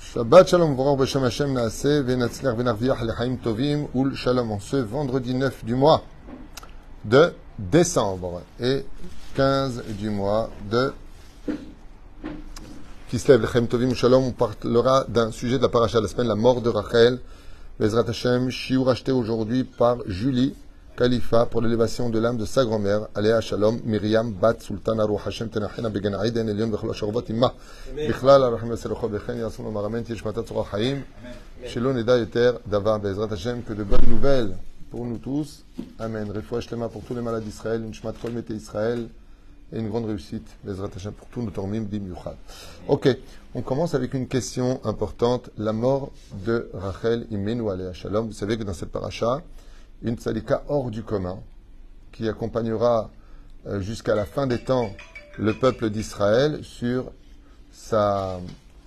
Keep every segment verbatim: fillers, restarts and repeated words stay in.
Shabbat Shalom, Voror B'Shem Hashem Naaseh, Venatzler Venarviach Lechaim Tovim, Ul Shalom, en ce vendredi neuf du mois de décembre et quinze du mois de Kislev Lechaim Tovim, Shalom. On parlera d'un sujet de la paracha de la semaine, la mort de Rachel. Bezrat Hashem, shiur acheté aujourd'hui par Julie Khalifa pour l'élévation de l'âme de sa grand-mère, Aléa Shalom, Myriam Bat Sultan Aruch Hashem Tenachena Began Aiden Elion Bechol Asharvot Imma Bichlal Arachim Veselocho Bechen Yasson Omaramen Tishmatat Torah Chaim Shelo Neda Yeter Dava Bezrat Hashem, que de bonnes nouvelles pour nous tous. Amen. Refoua Shlema pour tous les malades d'Israël, une Shmat Kol Mete Israël et une grande réussite, Bezrat Hashem, pour tous nos tormim bimiuchad. Ok, on commence avec une question importante, la mort de Rachel Imenu Aléa Shalom. Vous savez que dans cette paracha, une tzadika hors du commun, qui accompagnera euh, jusqu'à la fin des temps le peuple d'Israël sur, sa,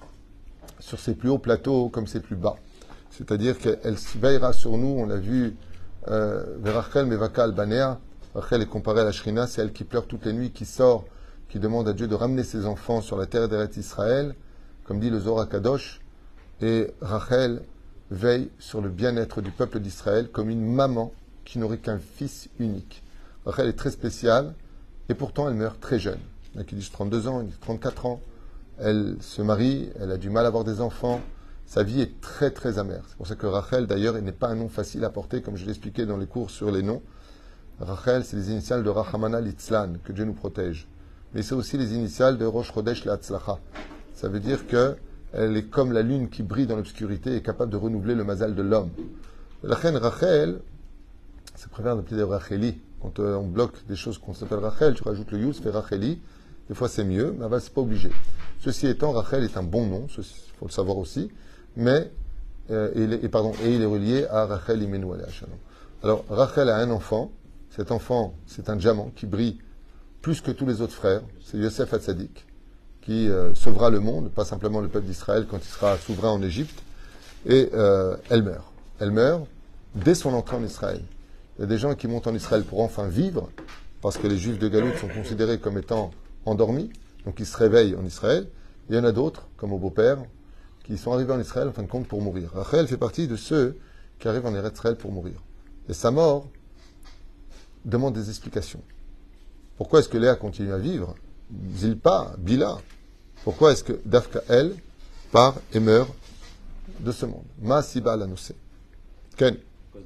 sur ses plus hauts plateaux comme ses plus bas. C'est-à-dire qu'elle veillera sur nous, on l'a vu, Verachel Mevaka Albanea, Rachel est comparée à la Shrina, c'est elle qui pleure toutes les nuits, qui sort, qui demande à Dieu de ramener ses enfants sur la terre d'Eretz Israël, comme dit le Zohar Kadosh, et Rachel veille sur le bien-être du peuple d'Israël comme une maman qui n'aurait qu'un fils unique. Rachel est très spéciale et pourtant elle meurt très jeune. Il y en a qui disent trente-deux ans, il dit trente-quatre ans. Elle se marie, elle a du mal à avoir des enfants. Sa vie est très très amère. C'est pour ça que Rachel d'ailleurs n'est pas un nom facile à porter, comme je l'expliquais dans les cours sur les noms. Rachel, c'est les initiales de Rahamana Litzlan, que Dieu nous protège. Mais c'est aussi les initiales de Rosh Chodesh Le'atzlacha. Ça veut dire que elle est comme la lune qui brille dans l'obscurité et est capable de renouveler le mazal de l'homme. La reine Rachel, c'est préférable d'appeler des Racheli. Quand euh, on bloque des choses qu'on s'appelle Rachel, tu rajoutes le Yus, fait Racheli. Des fois c'est mieux, mais c'est pas obligé. Ceci étant, Rachel est un bon nom, il faut le savoir aussi, mais euh, il est, et, pardon, et il est relié à Rachel Imenu Aléa Shalom. Alors Rachel a un enfant, cet enfant c'est un diamant qui brille plus que tous les autres frères, c'est Yosef Hatzadik, qui euh, sauvera le monde, pas simplement le peuple d'Israël quand il sera souverain en Égypte, et euh, elle meurt. Elle meurt dès son entrée en Israël. Il y a des gens qui montent en Israël pour enfin vivre, parce que les Juifs de Galout sont considérés comme étant endormis, donc ils se réveillent en Israël. Il y en a d'autres, comme au beau-père, qui sont arrivés en Israël en fin de compte pour mourir. Rachel fait partie de ceux qui arrivent en Israël pour mourir. Et sa mort demande des explications. Pourquoi est-ce que Léa continue à vivre? Zilpa, Bila. Pourquoi est-ce que Dafka, elle, part et meurt de ce monde? Ma Siba l'annoncé. Ken.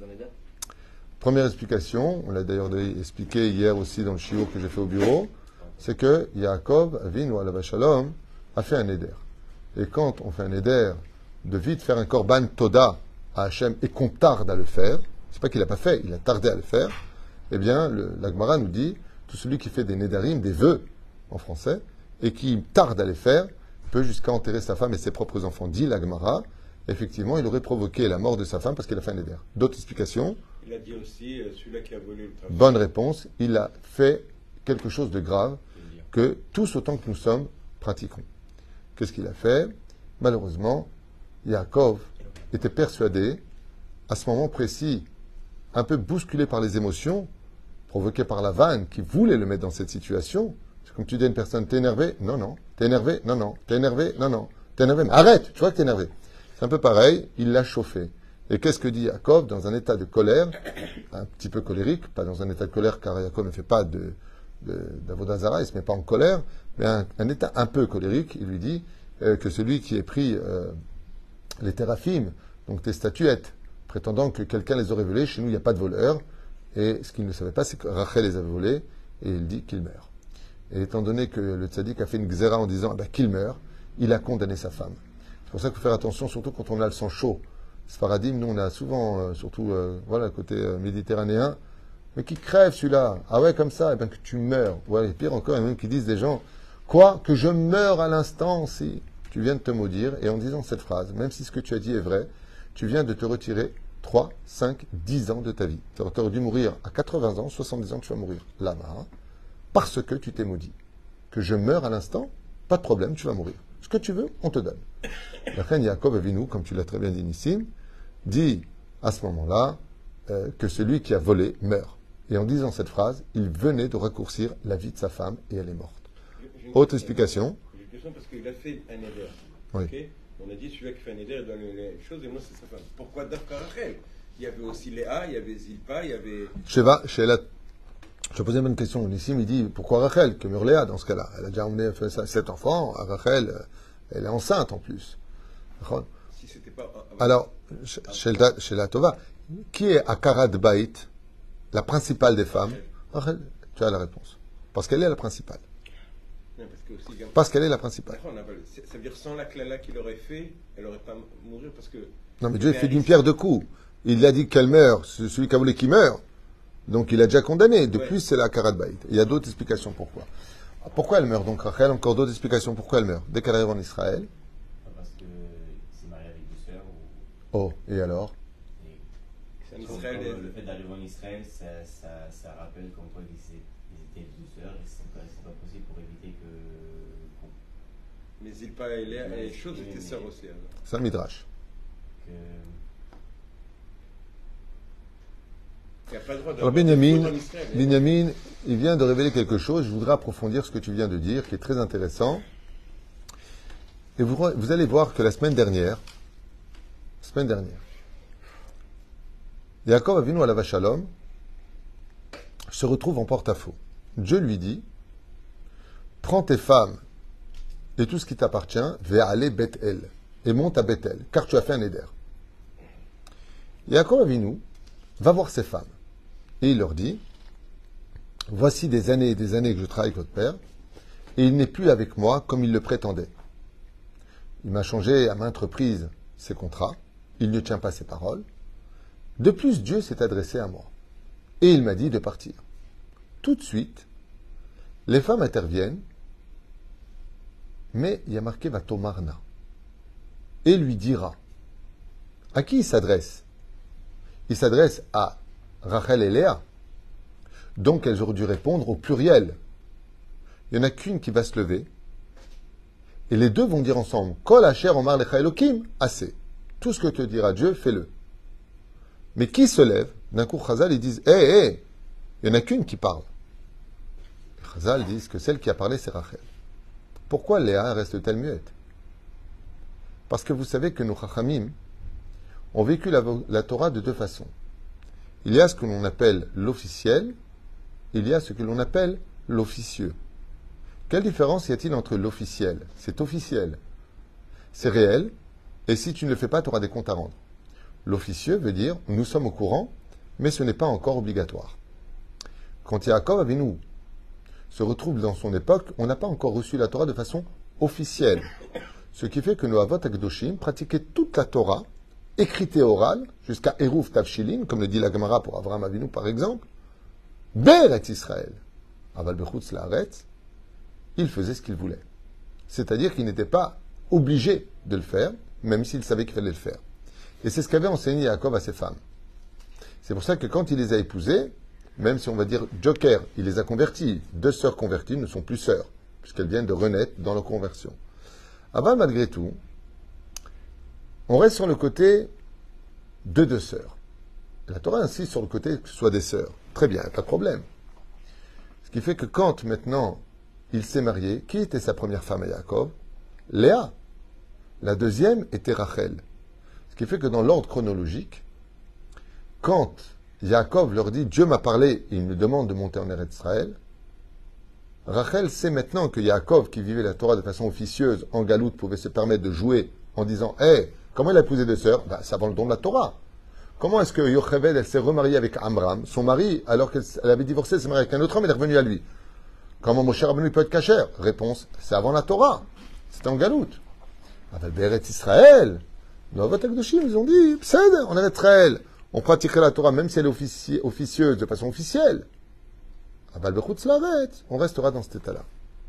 Première explication, on l'a d'ailleurs expliqué hier aussi dans le shiur que j'ai fait au bureau, c'est que Yaakov, Avinu alav shalom, a fait un éder. Et quand on fait un éder de vite faire un korban toda à Hachem et qu'on tarde à le faire, c'est pas qu'il n'a pas fait, il a tardé à le faire, eh bien, le, la Gemara nous dit, tout celui qui fait des nédarim, des vœux en français, et qui tarde à les faire, peut jusqu'à enterrer sa femme et ses propres enfants. Dit la Gemara, effectivement, il aurait provoqué la mort de sa femme parce qu'il a fait un éder. D'autres explications? Il a dit aussi, euh, celui-là qui a volé le trafic. Bonne réponse, il a fait quelque chose de grave que tous autant que nous sommes pratiquons. Qu'est-ce qu'il a fait? Malheureusement, Yaakov était persuadé, à ce moment précis, un peu bousculé par les émotions, provoqué par la vanne qui voulait le mettre dans cette situation. C'est comme tu dis à une personne, t'es énervé? Non, non. T'es énervé? Non, non. T'es énervé? Non, non. T'es énervé? Mais arrête! Tu vois que t'es énervé. C'est un peu pareil, il l'a chauffé. Et qu'est-ce que dit Yaakov? Dans un état de colère, un petit peu colérique, pas dans un état de colère car Yaakov ne fait pas de, de, d'Avodazara, il ne se met pas en colère, mais un, un état un peu colérique, il lui dit euh, que celui qui ait pris euh, les téraphim, donc tes statuettes, prétendant que quelqu'un les aurait volées, chez nous il n'y a pas de voleurs, et ce qu'il ne savait pas, c'est que Rachel les avait volées, et il dit qu'il meurt. Et étant donné que le tzaddik a fait une xéra en disant ah ben, qu'il meurt, il a condamné sa femme. C'est pour ça qu'il faut faire attention, surtout quand on a le sang chaud. Sfaradim, nous on a souvent, euh, surtout euh, voilà, côté euh, méditerranéen, mais qui crève celui-là. Ah ouais, comme ça, et bien que tu meurs. Ouais, et pire encore, il y a même qui disent des gens, quoi, que je meurs à l'instant, si tu viens de te maudire, et en disant cette phrase, même si ce que tu as dit est vrai, tu viens de te retirer trois, cinq, dix ans de ta vie. Tu aurais dû mourir à quatre-vingts ans, soixante-dix ans, tu vas mourir là-bas, parce que tu t'es maudit. Que je meurs à l'instant, pas de problème, tu vas mourir. Ce que tu veux, on te donne. La reine Yaakov Avinu, comme tu l'as très bien dit Nissim, dit à ce moment-là euh, que celui qui a volé meurt. Et en disant cette phrase, il venait de raccourcir la vie de sa femme et elle est morte. Autre explication. J'ai une question parce qu'il a fait un éder. Oui. Okay, On a dit celui-là qui fait un éder, il doit donner les choses, et moi c'est sa femme. Pourquoi Dafka Rachel? Il y avait aussi Léa, il y avait Zilpa, il y avait. Sheva, Sheila, je posais une question. Nissim, il dit pourquoi Rachel? Que mure Léa dans ce cas-là? Elle a déjà emmené fait ça, sept enfants. Rachel, elle est enceinte en plus. Si c'était pas. Alors, chez la Tova, qui est Akarat Bait, la principale des femmes? Rachel. Tu as la réponse. Parce qu'elle est la principale. Non, parce que aussi, parce qu'elle est la principale. Ça veut dire sans la clala qu'il aurait fait, elle n'aurait pas mourir parce que. Non, mais Dieu fait d'une pierre deux coups. Il a dit qu'elle meurt, c'est celui qui a voulu qu'il meurt. Donc il a déjà condamné. De ouais. plus, c'est la Karat Baït. Il y a d'autres explications pourquoi. Pourquoi elle meurt donc, Rachel? Encore d'autres explications pourquoi elle meurt. Dès qu'elle arrive en Israël. Parce que c'est marié avec deux sœurs. Ou... Oh, et alors et en Israël, comme, le fait d'arriver en Israël, ça, ça, ça rappelle comme quoi ils étaient deux sœurs et c'est pas, pas possible pour éviter que. Mais Zilpa et Léa, et Chose étaient sœurs aussi. C'est un midrash. Que... Alors Binyamin, Binyamin, il vient de révéler quelque chose. Je voudrais approfondir ce que tu viens de dire, qui est très intéressant. Et vous, vous allez voir que la semaine dernière, la semaine dernière, Yaakov Avinu alav Shalom se retrouve en porte-à-faux. Dieu lui dit, prends tes femmes et tout ce qui t'appartient, vers aller Beth-El, et monte à Beth-El, car tu as fait un éder. Yaakov Avinu va voir ses femmes. Et il leur dit, voici des années et des années que je travaille avec votre père, et il n'est plus avec moi comme il le prétendait. Il m'a changé à maintes reprises ses contrats, il ne tient pas ses paroles. De plus, Dieu s'est adressé à moi, et il m'a dit de partir. Tout de suite, les femmes interviennent, mais il y a marqué Vatomarna, et lui dira. À qui il s'adresse? Il s'adresse à Rachel et Léa. Donc elles auraient dû répondre au pluriel. Il n'y en a qu'une qui va se lever. Et les deux vont dire ensemble, Kol asher omar lecha Elokim, assez. Tout ce que te dira Dieu, fais-le. Mais qui se lève? D'un coup, Chazal, ils disent, hé, hé, il n'y en a qu'une qui parle. Et Chazal disent que celle qui a parlé, c'est Rachel. Pourquoi Léa reste-t-elle muette? Parce que vous savez que nos Chachamim ont vécu la, la Torah de deux façons. Il y a ce que l'on appelle l'officiel, il y a ce que l'on appelle l'officieux. Quelle différence y a-t-il entre l'officiel? C'est officiel, c'est réel, et si tu ne le fais pas, tu auras des comptes à rendre. L'officieux veut dire, nous sommes au courant, mais ce n'est pas encore obligatoire. Quand Yaakov Avinu se retrouve dans son époque, on n'a pas encore reçu la Torah de façon officielle. Ce qui fait que nos Avot Akdoshim pratiquaient toute la Torah, écrite et orale, jusqu'à Eruv Tavshilin, comme le dit la Gemara pour Avraham Avinu par exemple, Beret Israël. Aval Bechutz Laaretz, il faisait ce qu'il voulait. C'est-à-dire qu'il n'était pas obligé de le faire, même s'il savait qu'il fallait le faire. Et c'est ce qu'avait enseigné Yaakov à ses femmes. C'est pour ça que quand il les a épousées, même si on va dire Joker, il les a converties. Deux sœurs converties ne sont plus sœurs, puisqu'elles viennent de renaître dans leur conversion. Avant, malgré tout, on reste sur le côté de deux sœurs. La Torah insiste sur le côté que ce soit des sœurs. Très bien, pas de problème. Ce qui fait que quand maintenant il s'est marié, qui était sa première femme à Yaakov? Léa. La deuxième était Rachel. Ce qui fait que dans l'ordre chronologique, quand Yaakov leur dit Dieu m'a parlé et il me demande de monter en Eretz Israël, Rachel sait maintenant que Yaakov, qui vivait la Torah de façon officieuse en galoute, pouvait se permettre de jouer en disant hé, hey, comment elle a épousé deux sœurs? Ben, c'est avant le don de la Torah. Comment est-ce que Yocheved, elle s'est remariée avec Amram, son mari, alors qu'elle avait divorcé, elle s'est mariée avec un autre homme, elle est revenue à lui? Comment Moshe Rabbeinu peut être cacher? Réponse, c'est avant la Torah. C'était en galoute. Avec Eretz Israël, nos Avot Akdoshim, ils ont dit, Psed, en Eretz Israël, on pratiquerait la Torah, même si elle est offici- officieuse, de façon officielle. Aval Bechutz Laaretz, on restera dans cet état-là.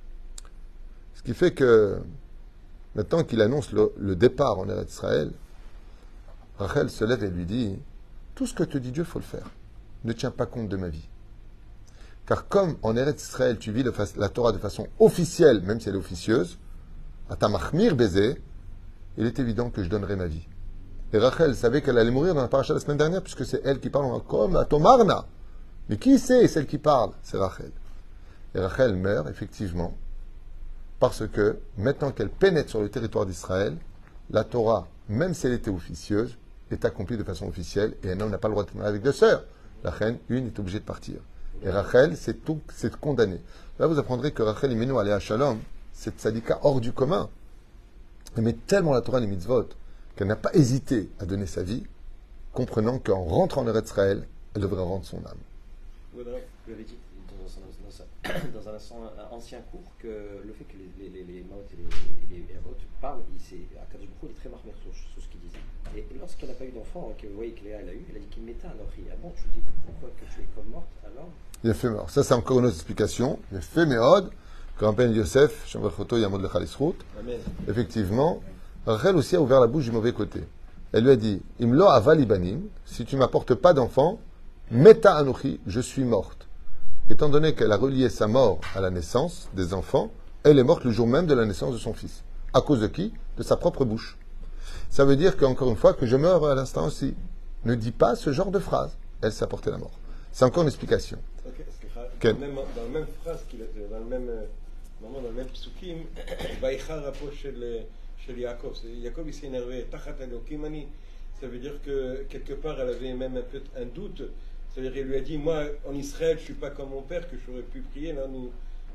Ce qui fait que, maintenant qu'il annonce le, le départ en Eretz Israël, Rachel se lève et lui dit, tout ce que te dit Dieu, il faut le faire. Ne tiens pas compte de ma vie. Car comme en Eretz Israël, tu vis le, la Torah de façon officielle, même si elle est officieuse, à ta mahmir baiser, il est évident que je donnerai ma vie. Et Rachel savait qu'elle allait mourir dans la paracha la semaine dernière, puisque c'est elle qui parle comme à Tomarna. Mais qui c'est celle qui parle? C'est Rachel. Et Rachel meurt, effectivement, parce que, maintenant qu'elle pénètre sur le territoire d'Israël, la Torah, même si elle était officieuse, est accomplie de façon officielle et un homme n'a pas le droit de tenir avec deux sœurs. La reine, une, est obligée de partir. Et Rachel, c'est tout, c'est condamné. Là, vous apprendrez que Rachel Imenu Aléa Shalom, c'est tzadika hors du commun. Elle met tellement la Torah les mitzvot qu'elle n'a pas hésité à donner sa vie, comprenant qu'en rentrant en Eretz Israël, elle devrait rendre son âme. Vous l'avez dit dans un, dans un, dans un ancien cours que le fait que les, les, les, les Maot et les, les, les Avot parlent, Akadosh Baruch Hu est très marqué sur, sur ce qu'ils disent. Et lorsqu'elle n'a pas eu d'enfant, que vous voyez que Léa elle a eu, elle a dit qu'il mettait un ori. Ah bon, tu dis pourquoi que tu es comme morte alors? Il a fait mort. Ça, c'est encore une autre explication. Il a fait méod, quand Ben Yosef, Shambachoto Yamod Lechalisrout. Effectivement, Rachel aussi a ouvert la bouche du mauvais côté. Elle lui a dit, Imlo aval ibanim, si tu m'apportes pas d'enfant, meta anochi, je suis morte. Étant donné qu'elle a relié sa mort à la naissance des enfants, elle est morte le jour même de la naissance de son fils. À cause de qui? De sa propre bouche. Ça veut dire qu'encore une fois, que je meurs à l'instant aussi. Ne dis pas ce genre de phrase. Elle s'est apportée la mort. C'est encore une explication. Okay, dans, le même, dans la même phrase, dans le même moment, dans le même psukim, Vaïcha rapproche chez Yaakov. Yaakov, il s'est énervé. Tachat Elokimani. Ça veut dire que quelque part, elle avait même un peu un doute. C'est-à-dire qu'il lui a dit, moi, en Israël, je ne suis pas comme mon père, que j'aurais pu prier. Là, nous,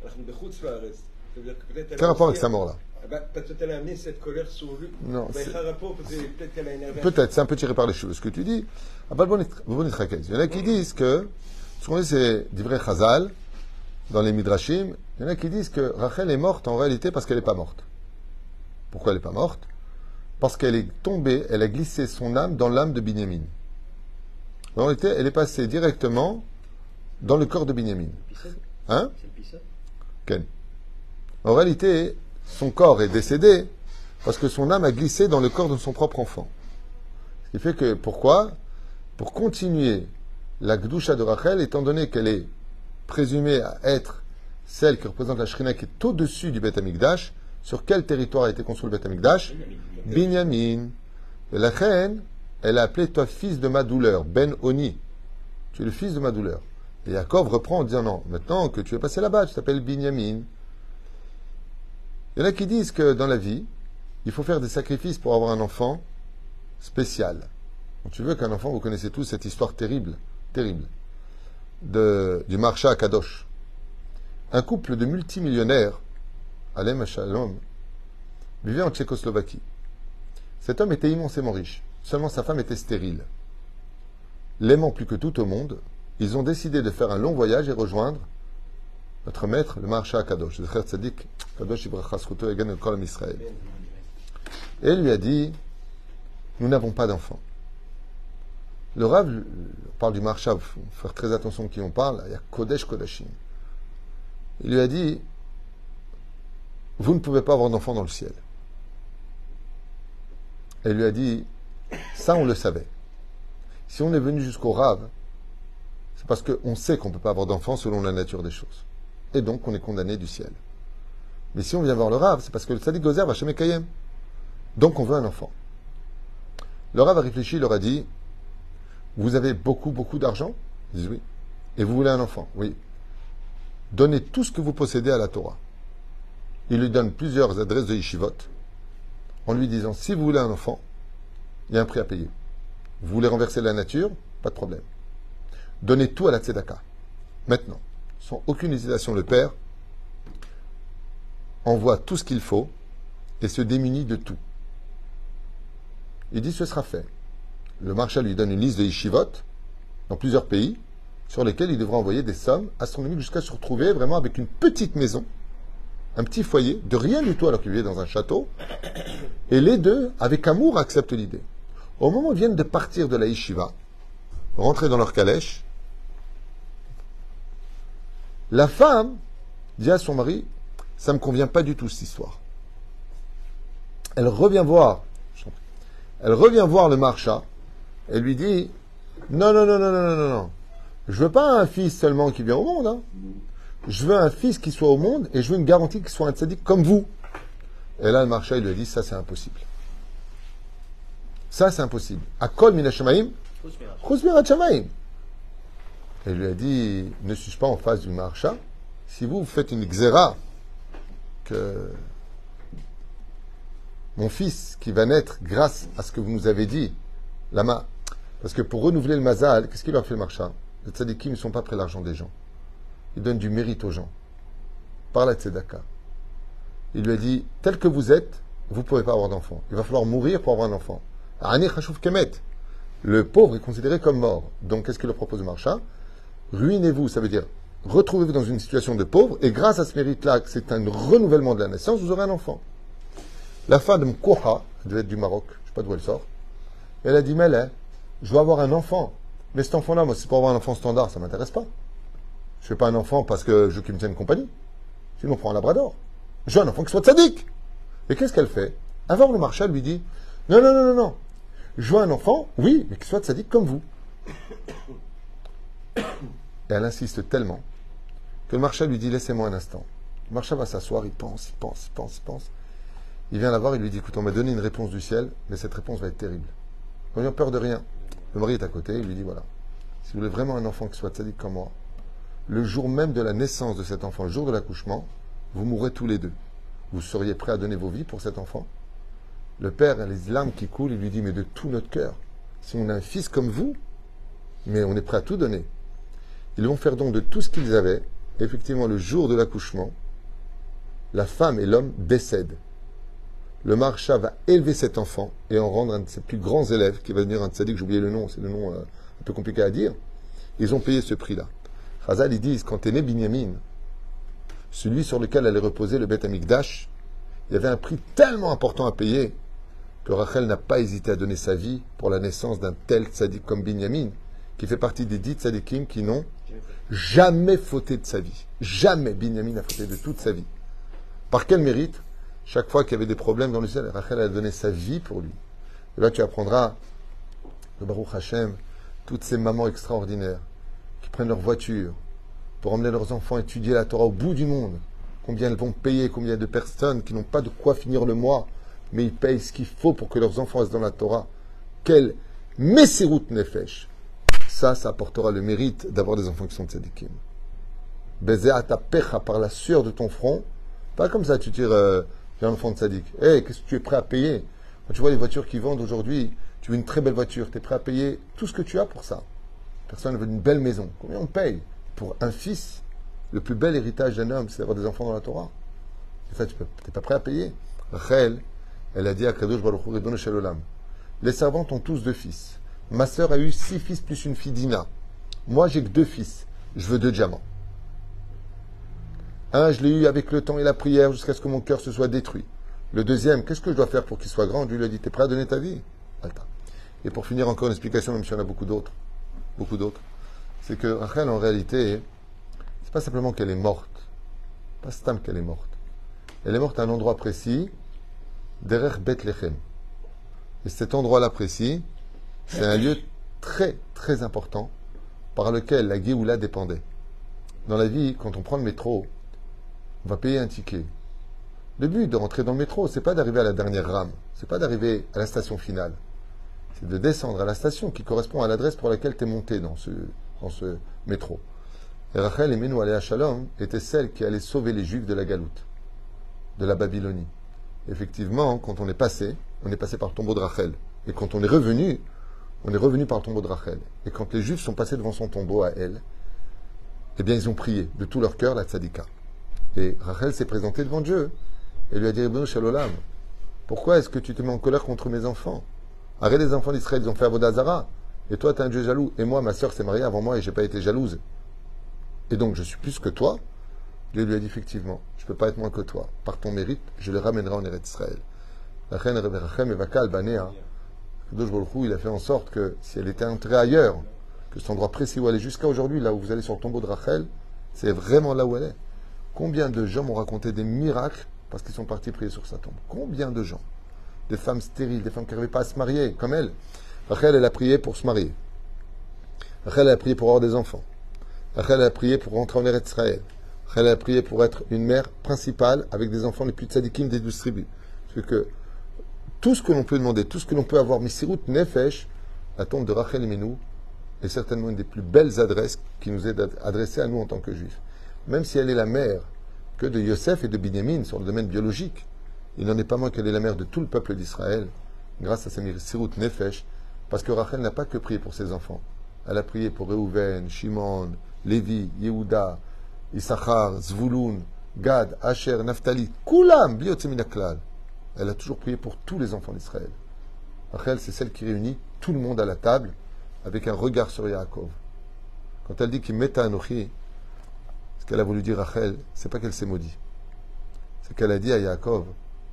quel rapport avec sa mort-là? Bah, peut-être qu'elle a amené cette colère sur lui. Non, bah, rapport, peut-être qu'elle a énervé. Peut-être, c'est un peu tiré par les cheveux. Ce que tu dis, il y en a qui disent que, ce qu'on dit, c'est d'ivrei Chazal, dans les Midrashim, il y en a qui disent que Rachel est morte en réalité parce qu'elle n'est pas morte. Pourquoi elle n'est pas morte? Parce qu'elle est tombée, elle a glissé son âme dans l'âme de Binyamin. En réalité, elle est passée directement dans le corps de Binyamin. Hein? Ken. En réalité, son corps est décédé parce que son âme a glissé dans le corps de son propre enfant. Ce qui fait que, pourquoi? Pour continuer la Gdusha de Rachel, étant donné qu'elle est présumée à être celle qui représente la Shrina qui est au-dessus du Beth Amikdash, sur quel territoire a été construit le Beth Amikdash? Binyamin. Et la reine, elle a appelé toi fils de ma douleur, Ben Oni. Tu es le fils de ma douleur. Et Yaakov reprend en disant non, maintenant que tu es passé là-bas, tu t'appelles Binyamin. Il y en a qui disent que dans la vie, il faut faire des sacrifices pour avoir un enfant spécial. Donc, tu veux qu'un enfant, vous connaissez tous cette histoire terrible, terrible, de, du Marsha à Kadosh. Un couple de multimillionnaires, Alem Shalom, vivait en Tchécoslovaquie. Cet homme était immensément riche. Seulement sa femme était stérile. L'aimant plus que tout au monde, ils ont décidé de faire un long voyage et rejoindre notre maître, le Marsha Kadosh, le frère Tzadik, Kadosh Ibracha Zchuto Egan El Kol Am Israël. Et il lui a dit, nous n'avons pas d'enfants. Le Rav, on parle du Marsha, il faut faire très attention à qui on parle, il y a Kodesh Kodashim. Il lui a dit, vous ne pouvez pas avoir d'enfants dans le ciel. Et il lui a dit, ça on le savait. Si on est venu jusqu'au Rav, c'est parce qu'on sait qu'on ne peut pas avoir d'enfants selon la nature des choses. Et donc on est condamné du ciel. Mais si on vient voir le Rav, c'est parce que le Tzadik Gozer va chez Mekayem. Donc on veut un enfant. Le Rav a réfléchi, il leur a dit, vous avez beaucoup, beaucoup d'argent? Ils disent oui. Et vous voulez un enfant? Oui. Donnez tout ce que vous possédez à la Torah. Il lui donne plusieurs adresses de yeshivot, en lui disant, si vous voulez un enfant, il y a un prix à payer. Vous voulez renverser la nature? Pas de problème. Donnez tout à la tzedaka. Maintenant, sans aucune hésitation, le père envoie tout ce qu'il faut et se démunit de tout. Il dit, ce sera fait. Le marshal lui donne une liste de yeshivot dans plusieurs pays sur lesquels il devra envoyer des sommes astronomiques jusqu'à se retrouver vraiment avec une petite maison, un petit foyer, de rien du tout alors qu'il vivait dans un château. Et les deux, avec amour, acceptent l'idée. Au moment où ils viennent de partir de la yeshiva, rentrer dans leur calèche, la femme dit à son mari, ça ne me convient pas du tout cette histoire. Elle revient voir, elle revient voir le marcha, et lui dit, non, non, non, non, non, non, non, non, je veux pas un fils seulement qui vient au monde, hein. Je veux un fils qui soit au monde, et je veux une garantie qu'il soit un tzaddik comme vous. Et là, le marcha, il lui a dit, ça c'est impossible. Ça c'est impossible. Akol min ha-shamayim, chutz mirat shamayim. Et il lui a dit, ne suis-je pas en face du marcha? Si vous, vous faites une xéra, que mon fils qui va naître grâce à ce que vous nous avez dit, lama. Parce que pour renouveler le mazal, qu'est-ce qu'il leur fait le marcha? Les tzadikim ne sont pas près de l'argent des gens. Ils donnent du mérite aux gens. Par la tzedaka. Il lui a dit, tel que vous êtes, vous ne pouvez pas avoir d'enfant. Il va falloir mourir pour avoir un enfant. Ani chashuv kemet. Le pauvre est considéré comme mort. Donc, qu'est-ce qu'il leur propose le marcha? Ruinez-vous, ça veut dire, retrouvez-vous dans une situation de pauvre, et grâce à ce mérite-là, que c'est un renouvellement de la naissance, vous aurez un enfant. La femme de Mkouha, elle devait être du Maroc, je ne sais pas d'où elle sort, elle a dit, mais là, je veux avoir un enfant. Mais cet enfant-là, moi, c'est pour avoir un enfant standard, ça ne m'intéresse pas. Je ne fais pas un enfant parce que je veux qu'il me tienne compagnie. Sinon, on prend un labrador. Je veux un enfant qui soit tzaddik. Et qu'est-ce qu'elle fait? Avant, le marshal lui dit, non, non, non, non, non. Je veux un enfant, oui, mais qui soit tzaddik comme vous. Et elle insiste tellement que le marshal lui dit, laissez-moi un instant. Le marshal va s'asseoir, il pense, il pense, il pense, il pense. Il vient la voir, il lui dit, écoute, on m'a donné une réponse du ciel, mais cette réponse va être terrible. On n'a peur de rien. Le mari est à côté, il lui dit, voilà, si vous voulez vraiment un enfant qui soit tzaddik comme moi, le jour même de la naissance de cet enfant, le jour de l'accouchement, vous mourrez tous les deux. Vous seriez prêts à donner vos vies pour cet enfant? Le père a les larmes qui coulent, il lui dit, mais de tout notre cœur, si on a un fils comme vous, mais on est prêt à tout donner. Ils vont faire don de tout ce qu'ils avaient. Et effectivement, le jour de l'accouchement, la femme et l'homme décèdent. Le marcha va élever cet enfant et en rendre un de ses plus grands élèves, qui va devenir un tzaddik, j'ai oublié le nom, c'est le nom euh, un peu compliqué à dire. Ils ont payé ce prix-là. Chazal, ils disent, quand est né Binyamin, celui sur lequel allait reposer le Beth Amikdash, il y avait un prix tellement important à payer que Rachel n'a pas hésité à donner sa vie pour la naissance d'un tel tzaddik comme Binyamin, qui fait partie des dix tzaddikim qui n'ont jamais fauté de sa vie. Jamais Binyamin n'a fauté de toute sa vie. Par quel mérite? Chaque fois qu'il y avait des problèmes dans le ciel, Rachel a donné sa vie pour lui. Et là, tu apprendras, le Baruch Hashem, toutes ces mamans extraordinaires qui prennent leur voiture pour emmener leurs enfants étudier la Torah au bout du monde. Combien elles vont payer, combien de personnes qui n'ont pas de quoi finir le mois, mais ils payent ce qu'il faut pour que leurs enfants restent dans la Torah. Quel Messirut Nefesh! Ça, ça apportera le mérite d'avoir des enfants qui sont tzadikim. Bezéa ta pecha par la sueur de ton front. Pas comme ça, tu tires, euh, j'ai un enfant de tzadik. Hé, hey, qu'est-ce que tu es prêt à payer? Quand tu vois les voitures qui vendent aujourd'hui, tu veux une très belle voiture, tu es prêt à payer tout ce que tu as pour ça. Personne ne veut une belle maison. Combien on paye pour un fils? Le plus bel héritage d'un homme, c'est d'avoir des enfants dans la Torah. Et ça, tu n'es pas prêt à payer. Rachel, elle a dit à Kadosh Baruch Hu, Ribono Shel Olam, les servantes ont tous deux fils. Ma sœur a eu six fils plus une fille Dina. Moi, j'ai que deux fils. Je veux deux diamants. Un, je l'ai eu avec le temps et la prière jusqu'à ce que mon cœur se soit détruit. Le deuxième, qu'est-ce que je dois faire pour qu'il soit grand? Dieu lui a dit, t'es prêt à donner ta vie? Attends. Et pour finir, encore une explication, même si on a beaucoup d'autres, beaucoup d'autres, c'est que Rachel, en réalité, c'est pas simplement qu'elle est morte. Pas stam qu'elle est morte. Elle est morte à un endroit précis, derrière Bethléem. Et cet endroit-là précis, c'est un lieu très, très important par lequel la Géoula dépendait. Dans la vie, quand on prend le métro, on va payer un ticket. Le but de rentrer dans le métro, c'est pas d'arriver à la dernière rame, c'est pas d'arriver à la station finale. C'est de descendre à la station qui correspond à l'adresse pour laquelle tu es monté dans ce, dans ce métro. Et Rachel et Menou Aléa Shalom étaient celles qui allaient sauver les Juifs de la galoute, de la Babylonie. Effectivement, quand on est passé, on est passé par le tombeau de Rachel. Et quand on est revenu, on est revenu par le tombeau de Rachel. Et quand les Juifs sont passés devant son tombeau à elle, eh bien, ils ont prié de tout leur cœur la tzadika. Et Rachel s'est présentée devant Dieu et lui a dit, Ribono Shel Olam, pourquoi est-ce que tu te mets en colère contre mes enfants? Arrête, les enfants d'Israël, ils ont fait Avodah Zara. Et toi, tu es un Dieu jaloux. Et moi, ma sœur s'est mariée avant moi et je n'ai pas été jalouse. Et donc, je suis plus que toi. Dieu lui a dit, effectivement, je ne peux pas être moins que toi. Par ton mérite, je les ramènerai en Eretz Israël. Rachel Rachem et Vakal Banéa. Kadosh Baruch Hu, il a fait en sorte que si elle était entrée ailleurs, que cet endroit précis où elle est jusqu'à aujourd'hui, là où vous allez sur le tombeau de Rachel, c'est vraiment là où elle est. Combien de gens m'ont raconté des miracles parce qu'ils sont partis prier sur sa tombe? Combien de gens? Des femmes stériles, des femmes qui n'arrivaient pas à se marier, comme elle. Rachel, elle a prié pour se marier. Rachel, elle a prié pour avoir des enfants. Rachel, elle a prié pour rentrer en Eretz Israël. Rachel, elle a prié pour être une mère principale avec des enfants les plus tzadikim des douze tribus. Parce que tout ce que l'on peut demander, tout ce que l'on peut avoir, Messirut Nefesh, la tombe de Rachel et Menou, est certainement une des plus belles adresses qui nous est adressée à nous en tant que juifs. Même si elle est la mère que de Yosef et de Binyamin sur le domaine biologique, il n'en est pas moins qu'elle est la mère de tout le peuple d'Israël, grâce à sa Sirut Nefesh, parce que Rachel n'a pas que prié pour ses enfants. Elle a prié pour Reuven, Shimon, Lévi, Yehuda, Issachar, Zvouloun, Gad, Asher, Naphtali, Kulam, Biotsemidaklal. Elle a toujours prié pour tous les enfants d'Israël. Rachel, c'est celle qui réunit tout le monde à la table avec un regard sur Yaakov. Quand elle dit qu'il meta Anochi, ce qu'elle a voulu dire Rachel, c'est pas qu'elle s'est maudit. C'est qu'elle a dit à Yaakov,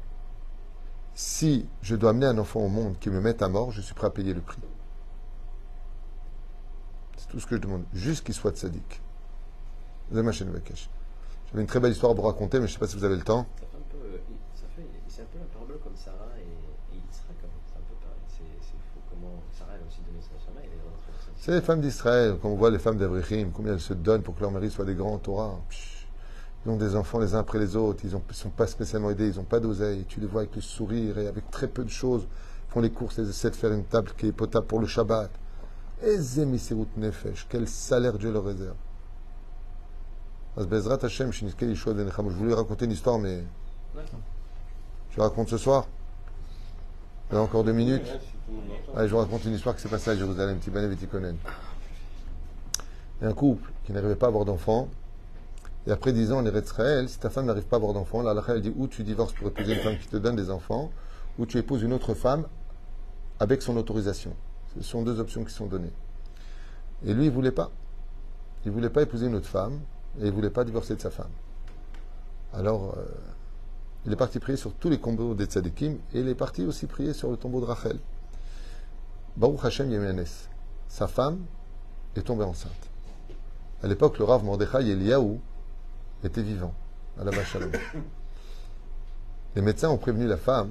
si je dois amener un enfant au monde qui me mette à mort, je suis prêt à payer le prix. C'est tout ce que je demande, juste qu'il soit tzaddik. J'avais une très belle histoire à vous raconter, mais je ne sais pas si vous avez le temps. Ça fait un peu, ça fait, c'est un peu la parabole comme Sarah et, et Yitzhak. C'est un peu pareil. C'est, c'est fou comment Sarah elle a aussi donné sa femme. Elle est rentrée dans sa... C'est les femmes d'Israël, quand on voit les femmes d'Avrechim, combien elles se donnent pour que leur mari soit des grands en Torah. Ils ont des enfants les uns après les autres, ils ne sont pas spécialement aidés, ils n'ont pas d'oseille. Tu les vois avec le sourire et avec très peu de choses. Ils font les courses, ils essaient de faire une table qui est potable pour le Shabbat. Eze Misirut Nefesh, quel salaire Dieu leur réserve. Je voulais raconter une histoire, mais je raconte ce soir. Il y a encore deux minutes. Allez, je vous raconte une histoire qui s'est passée à Jérusalem, Tibané Vetikonen. Il y a un couple qui n'arrivait pas à avoir d'enfants. Et après dix ans en Eretz Israël, si ta femme n'arrive pas à avoir d'enfants, la halakha elle dit ou tu divorces pour épouser une femme qui te donne des enfants, ou tu épouses une autre femme avec son autorisation. Ce sont deux options qui sont données. Et lui, il ne voulait pas. Il ne voulait pas épouser une autre femme, et il ne voulait pas divorcer de sa femme. Alors, euh, il est parti prier sur tous les tombeaux des tzadikim, et il est parti aussi prier sur le tombeau de Rachel. Baruch Hashem Yemenes. Sa femme est tombée enceinte. À l'époque, le Rav Mordechai Eliyahu était vivant, à la Shalom. Les médecins ont prévenu la femme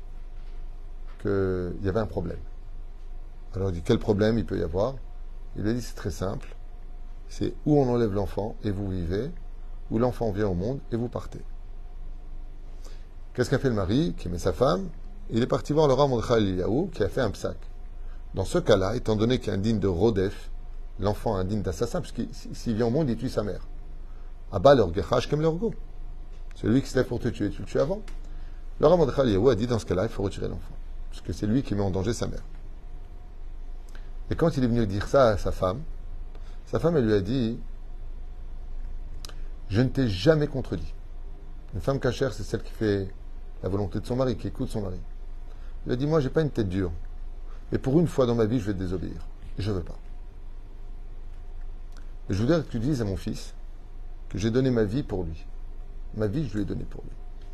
qu'il y avait un problème. Alors il dit, quel problème il peut y avoir? Il lui a dit, c'est très simple. C'est où on enlève l'enfant et vous vivez, ou l'enfant vient au monde et vous partez. Qu'est-ce qu'a fait le mari qui met sa femme? Il est parti voir le Rav Mordechai Eliyahu qui a fait un psaque. Dans ce cas-là, étant donné qu'il y a un digne de Rodef, l'enfant indigne d'assassin, parce que s'il vient au monde, il tue sa mère. Abba leur gechash kem leur go. C'est lui qui se lève pour te tuer, tu le tues avant. Le Rav Mordechai Eliyahu a dit dans ce cas-là, il faut retirer l'enfant, parce que c'est lui qui met en danger sa mère. Et quand il est venu dire ça à sa femme, sa femme elle lui a dit, je ne t'ai jamais contredit. Une femme cachère, c'est celle qui fait la volonté de son mari, qui écoute son mari. Il a dit, moi, j'ai pas une tête dure, et pour une fois dans ma vie, je vais te désobéir, et je ne veux pas. Et je voudrais que tu dises à mon fils que j'ai donné ma vie pour lui. Ma vie, je lui ai donnée pour lui.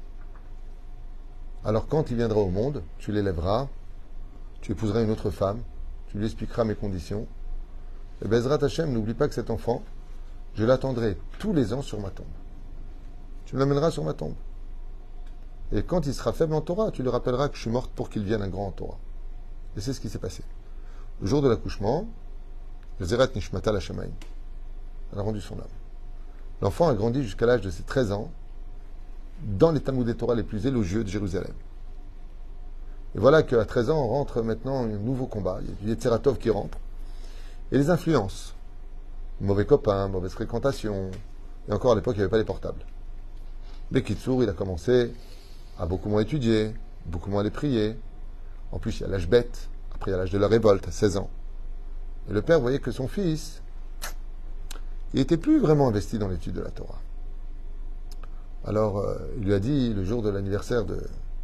Alors quand il viendra au monde, tu l'élèveras, tu épouseras une autre femme, tu lui expliqueras mes conditions. Et Bezrat Hashem, n'oublie pas que cet enfant, je l'attendrai tous les ans sur ma tombe. Tu me l'amèneras sur ma tombe. Et quand il sera faible en Torah, tu lui rappelleras que je suis morte pour qu'il vienne un grand en Torah. Et c'est ce qui s'est passé. Le jour de l'accouchement, le Zerat Nishmata Hashemayim. Elle a rendu son âme. L'enfant a grandi jusqu'à l'âge de ses treize ans dans les Talmudei Torah les plus élogieux de Jérusalem. Et voilà qu'à treize ans, on rentre maintenant un nouveau combat. Il y a du Yetzeratov qui rentre. Et les influences. Mauvais copains, mauvaise fréquentation. Et encore à l'époque, il n'y avait pas les portables. Bekitsour, il a commencé à beaucoup moins étudier, beaucoup moins aller prier. En plus, il y a l'âge bête. Après, il y a l'âge de la révolte, à seize ans. Et le père voyait que son fils, il n'était plus vraiment investi dans l'étude de la Torah. Alors, euh, il lui a dit, le jour de l'anniversaire de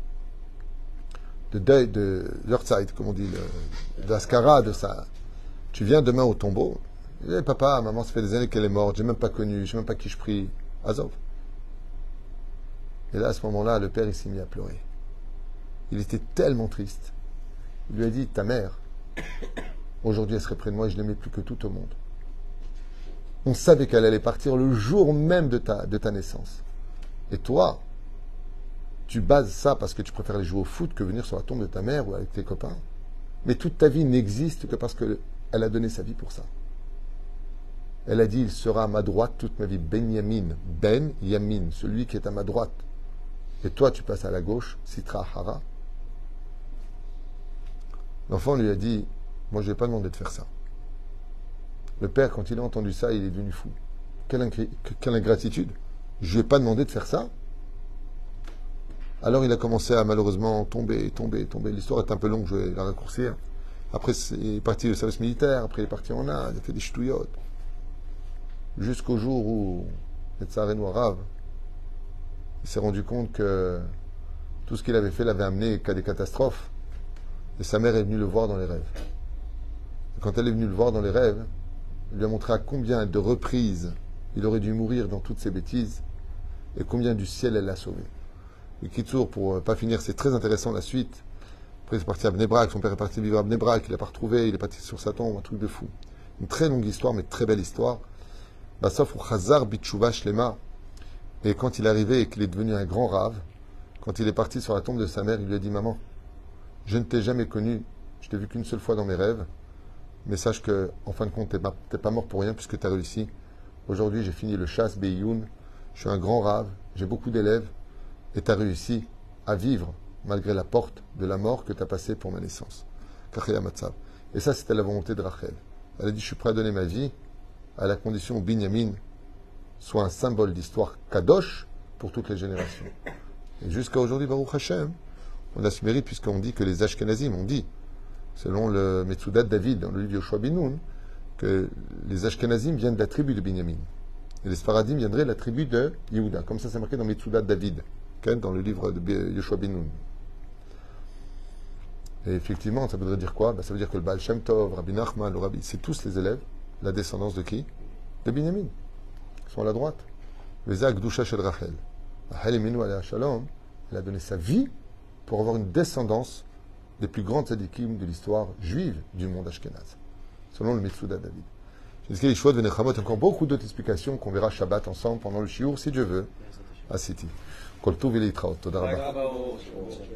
de deuil de Yortzeit, comme on dit, de l'Askara, de ça. Tu viens demain au tombeau. Il dit, papa, maman, ça fait des années qu'elle est morte, j'ai même pas connu, je sais même pas qui je prie. Azov. Et là, à ce moment-là, le père, il s'est mis à pleurer. Il était tellement triste. Il lui a dit, ta mère, aujourd'hui, elle serait près de moi et je l'aimais plus que tout au monde. On savait qu'elle allait partir le jour même de ta, de ta naissance. Et toi, tu bases ça parce que tu préfères aller jouer au foot que venir sur la tombe de ta mère ou avec tes copains. Mais toute ta vie n'existe que parce qu'elle a donné sa vie pour ça. Elle a dit, il sera à ma droite toute ma vie. Ben Yamin, Ben Yamin, celui qui est à ma droite. Et toi, tu passes à la gauche, Sitra Hara. L'enfant lui a dit, moi je ne vais pas demander de faire ça. Le père, quand il a entendu ça, il est devenu fou. Quelle, ingré... Quelle ingratitude. Je ne lui ai pas demandé de faire ça. Alors il a commencé à malheureusement tomber, tomber, tomber. L'histoire est un peu longue, je vais la raccourcir. Après, il est parti au service militaire, après il est parti en Inde, il a fait des ch'touillottes. Jusqu'au jour où, Netzarenu Arav, il s'est rendu compte que tout ce qu'il avait fait l'avait amené qu'à des catastrophes. Et sa mère est venue le voir dans les rêves. Et quand elle est venue le voir dans les rêves, elle lui a montré à combien de reprises il aurait dû mourir dans toutes ses bêtises et combien du ciel elle l'a sauvé. Et Kitsour, pour ne pas finir, c'est très intéressant la suite. Après, il est parti à Bnei-Brak, son père est parti vivre à Bnei-Brak, il l'a pas retrouvé, il est parti sur sa tombe, un truc de fou. Une très longue histoire, mais très belle histoire. Bassof ou Chazar Bitshuva Shlema. Et quand il est arrivé et qu'il est devenu un grand rave, quand il est parti sur la tombe de sa mère, il lui a dit: Maman, je ne t'ai jamais connu, je t'ai vu qu'une seule fois dans mes rêves, mais sache que, en fin de compte, tu n'es pas mort pour rien puisque tu as réussi. Aujourd'hui, j'ai fini le chasse Beyoun, je suis un grand rave, j'ai beaucoup d'élèves, et tu as réussi à vivre malgré la porte de la mort que tu as passée pour ma naissance. Et ça, c'était la volonté de Rachel. Elle a dit: je suis prêt à donner ma vie à la condition où Binyamin soit un symbole d'histoire kadosh pour toutes les générations. Et jusqu'à aujourd'hui, Baruch Hashem, on a ce mérite puisqu'on dit que les Ashkenazim ont dit, selon le Metsudat David, dans le livre Yoshua bin Nun, que les Ashkenazim viennent de la tribu de Binyamin. Et les Sfaradim viendraient de la tribu de Yehuda. Comme ça, c'est marqué dans Metsudat David, dans le livre de Yoshua bin Nun. Et effectivement, ça voudrait dire quoi? Ben, ça veut dire que le Baal Shem Tov, Rabbi Nachman, le Rabbi, c'est tous les élèves, la descendance de qui? De Binyamin. Ils sont à la droite. Vezak Dusha Shel Rachel. Rachel Eminu Alea Shalom, elle a donné sa vie pour avoir une descendance des plus grandes tzadikim de l'histoire juive du monde ashkénaze, selon le Metsudat David. Jusqu'à l'Ishua de Nechamot, encore beaucoup d'autres explications qu'on verra Shabbat ensemble pendant le shiur, si Dieu veut, à Siti. Kol Tov et Leitraot. Toda Rabba.